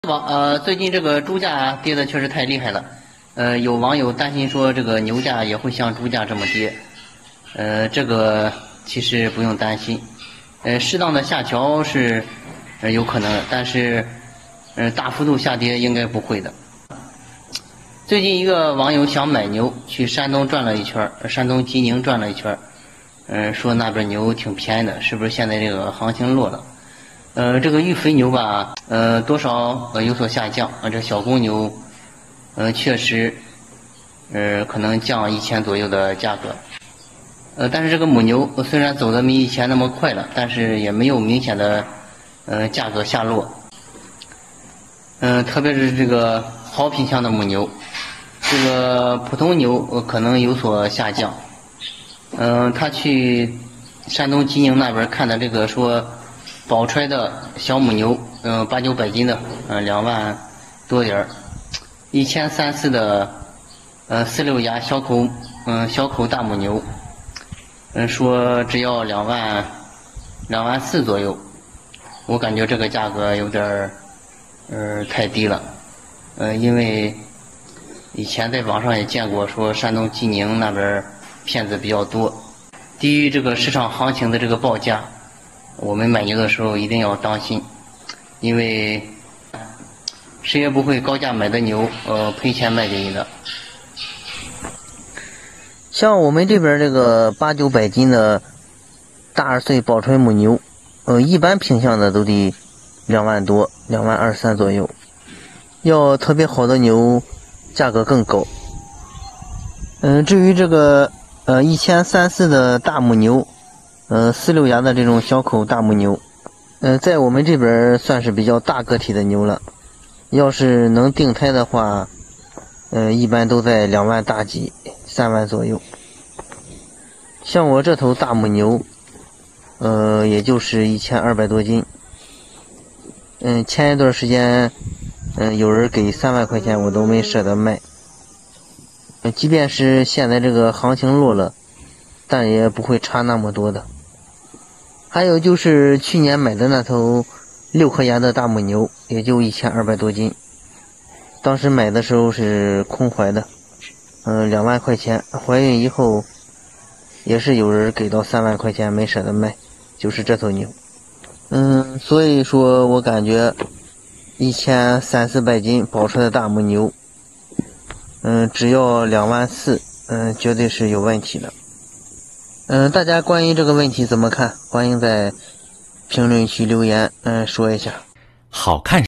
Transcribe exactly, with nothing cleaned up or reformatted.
网呃，最近这个猪价跌的确实太厉害了，呃，有网友担心说这个牛价也会像猪价这么跌，呃，这个其实不用担心，呃，适当的下调是呃有可能的，但是呃大幅度下跌应该不会的。最近一个网友想买牛，去山东转了一圈，山东济宁转了一圈，嗯、呃，说那边牛挺便宜的，是不是现在这个行情落了？呃，这个育肥牛吧，呃，多少呃有所下降啊。这小公牛，呃，确实，呃，可能降一千左右的价格。呃，但是这个母牛虽然走的没以前那么快了，但是也没有明显的呃价格下落。嗯、呃，特别是这个好品相的母牛，这个普通牛、呃、可能有所下降。嗯、呃，他去山东济宁那边看的这个说。宝钏的小母牛，嗯、呃，八九百斤的，嗯、呃，两万多点儿，一千三四的，呃，四六牙小口，嗯、呃，小口大母牛，嗯、呃，说只要两万，两万四左右，我感觉这个价格有点儿，呃，太低了，呃，因为以前在网上也见过，说山东济宁那边骗子比较多，低于这个市场行情的这个报价。我们买牛的时候一定要当心，因为谁也不会高价买的牛，呃，赔钱卖给你的。 像我们这边这个八九百斤的大二岁宝钏母牛，呃，一般品相的都得两万多，两万二三左右。要特别好的牛，价格更高。嗯、呃，至于这个呃一千三四的大母牛。呃，四六牙的这种小口大母牛，呃，在我们这边算是比较大个体的牛了。要是能定胎的话，呃，一般都在两万大几，三万左右。像我这头大母牛，呃，也就是一千二百多斤。嗯，前一段时间，嗯、呃，有人给三万块钱，我都没舍得卖。呃，即便是现在这个行情落了，但也不会差那么多的。还有就是去年买的那头六颗牙的大母牛，也就一千二百多斤。当时买的时候是空怀的，嗯、呃，两万块钱。怀孕以后，也是有人给到三万块钱，没舍得卖，就是这头牛。嗯，所以说我感觉一千三四百斤保出的大母牛，嗯，只要两万四，嗯，绝对是有问题的。嗯，大家关于这个问题怎么看？欢迎在评论区留言，嗯，说一下。 好看。